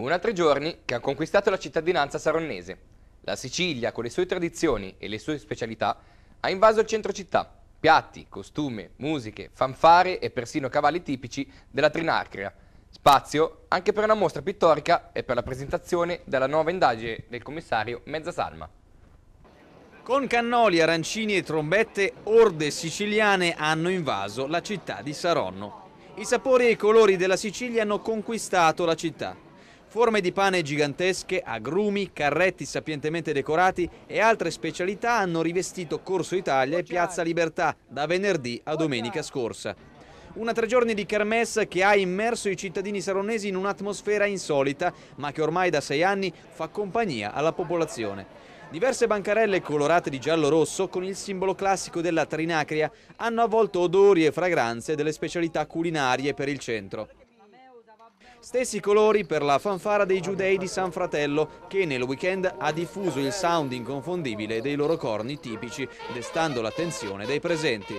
Una 3 giorni che ha conquistato la cittadinanza saronnese. La Sicilia, con le sue tradizioni e le sue specialità, ha invaso il centro città. Piatti, costume, musiche, fanfare e persino cavalli tipici della Trinacria. Spazio anche per una mostra pittorica e per la presentazione della nuova indagine del commissario Mezzasalma. Con cannoli, arancini e trombette, orde siciliane hanno invaso la città di Saronno. I sapori e i colori della Sicilia hanno conquistato la città. Forme di pane gigantesche, agrumi, carretti sapientemente decorati e altre specialità hanno rivestito Corso Italia e Piazza Libertà da venerdì a domenica scorsa. Una 3 giorni di kermesse che ha immerso i cittadini saronnesi in un'atmosfera insolita, ma che ormai da 6 anni fa compagnia alla popolazione. Diverse bancarelle colorate di giallo-rosso con il simbolo classico della Trinacria hanno avvolto odori e fragranze delle specialità culinarie per il centro. Stessi colori per la fanfara dei Giudei di San Fratello, che nel weekend ha diffuso il sound inconfondibile dei loro corni tipici, destando l'attenzione dei presenti.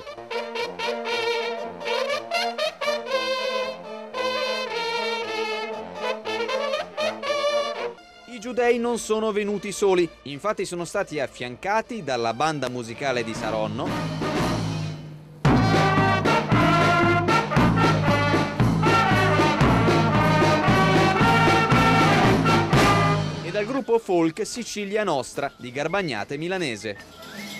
I Giudei non sono venuti soli, infatti sono stati affiancati dalla banda musicale di Saronno e dal gruppo folk Sicilia Nostra di Garbagnate Milanese.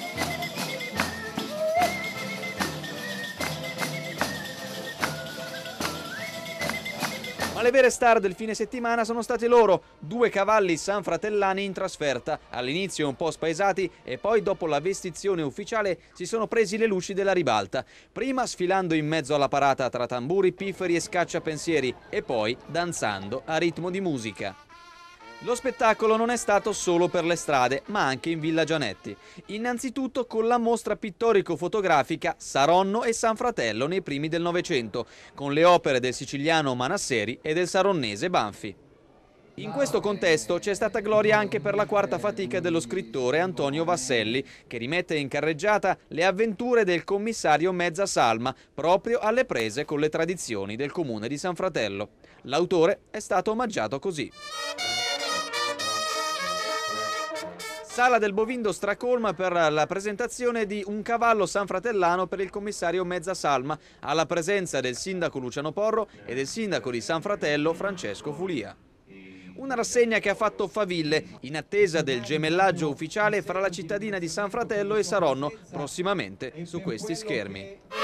Ma le vere star del fine settimana sono state loro, 2 cavalli sanfratellani in trasferta, all'inizio un po' spaesati e poi dopo la vestizione ufficiale si sono presi le luci della ribalta, prima sfilando in mezzo alla parata tra tamburi, pifferi e scacciapensieri e poi danzando a ritmo di musica. Lo spettacolo non è stato solo per le strade, ma anche in Villa Gianetti. Innanzitutto con la mostra pittorico-fotografica Saronno e San Fratello nei primi del Novecento, con le opere del siciliano Manasseri e del saronnese Banfi. In questo contesto c'è stata gloria anche per la quarta fatica dello scrittore Antonio Vasselli, che rimette in carreggiata le avventure del commissario Mezzasalma, proprio alle prese con le tradizioni del comune di San Fratello. L'autore è stato omaggiato così. Sala del Bovindo stracolma per la presentazione di un cavallo sanfratellano per il commissario Mezzasalma, alla presenza del sindaco Luciano Porro e del sindaco di San Fratello Francesco Fulia. Una rassegna che ha fatto faville in attesa del gemellaggio ufficiale fra la cittadina di San Fratello e Saronno prossimamente su questi schermi.